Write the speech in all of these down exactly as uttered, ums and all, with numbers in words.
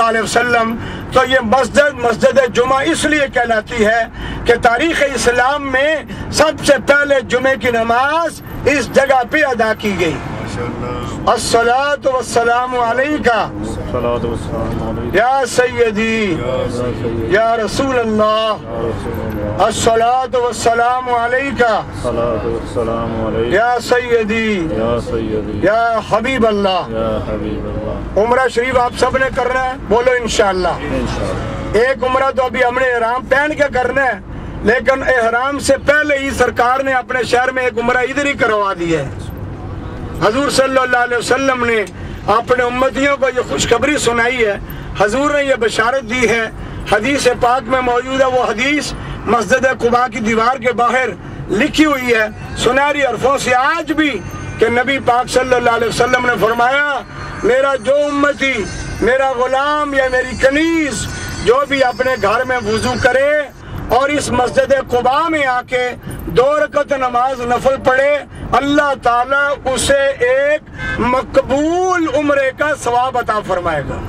اللہ علیہ وسلم، تو یہ مسجد مسجد جمعہ اس لیے کہلاتی ہے کہ تاریخ اسلام میں سب سے پہلے جمعے کی نماز اس جگہ پہ ادا کی گئی۔ الصلاۃ والسلام علیکہ یا سیدی یا رسول اللہ، الصلاۃ والسلام علیکہ یا سیدی یا حبیب اللہ۔ عمرہ شریف آپ سب نے کرنا ہے، بولو انشاءاللہ۔ ایک عمرہ تو ابھی ہم نے احرام پہن کے کرنا ہے، لیکن احرام سے پہلے ہی سرکار نے اپنے شہر میں ایک عمرہ ادھر ہی کروا دیا ہے۔ حضور صلی اللہ علیہ وسلم نے اپنے امتیوں کو یہ خوشخبری سنائی ہے، حضور نے یہ بشارت دی ہے، حدیث پاک میں موجود ہے۔ وہ حدیث مسجد قباء کی دیوار کے باہر لکھی ہوئی ہے سنہری حرفوں سے آج بھی، کہ نبی پاک صلی اللہ علیہ وسلم نے فرمایا، میرا جو امتی، میرا غلام یا میری کنیز جو بھی اپنے گھر میں وضو کرے اور اس مسجد قباء میں آ کے دو رکعت نماز نفل پڑھے، اللہ تعالیٰ اسے ایک مقبول عمرے کا ثواب عطا فرمائے گا۔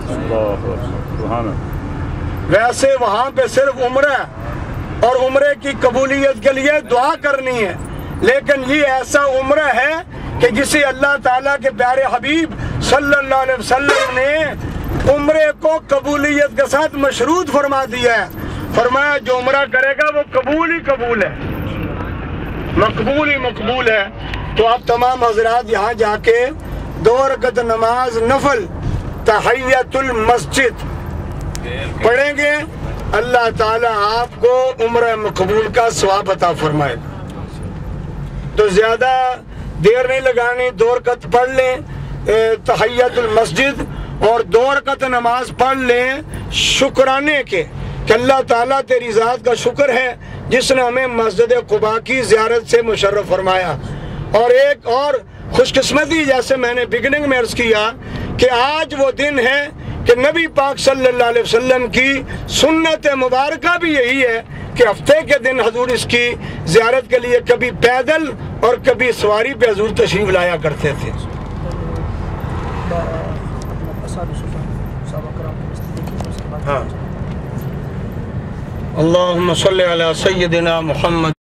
ویسے وہاں پہ صرف عمرہ اور عمرے کی قبولیت کے لیے دعا کرنی ہے، لیکن یہ ایسا عمرہ ہے کہ جسے اللہ تعالیٰ کے پیارے حبیب صلی اللہ علیہ وسلم نے عمرے کو قبولیت کے ساتھ مشروط فرما دیا ہے۔ فرمایا جو عمرہ کرے گا وہ قبول ہی قبول ہے، مقبول ہی مقبول ہے۔ تو آپ تمام حضرات یہاں جا کے دو رکعت نماز نفل تحیت المسجد پڑھیں گے، اللہ تعالیٰ آپ کو عمرہ مقبول کا ثواب عطا فرمائے گا۔ تو زیادہ دیر نہیں لگانی، دو رکعت پڑھ لیں تحیت المسجد اور دو رکعت نماز پڑھ لیں شکرانے کے، کہ اللہ تعالیٰ تیری ذات کا شکر ہے جس نے ہمیں مسجد قباء کی زیارت سے مشرف فرمایا۔ اور ایک اور خوش قسمتی، جیسے میں نے بگننگ میں عرض کیا، کہ آج وہ دن ہے کہ نبی پاک صلی اللہ علیہ وسلم کی سنت مبارکہ بھی یہی ہے کہ ہفتے کے دن حضور اس کی زیارت کے لیے کبھی پیدل اور کبھی سواری پہ حضور تشریف لایا کرتے تھے۔ ہاں، اللہم صلی علی سیدنا محمد۔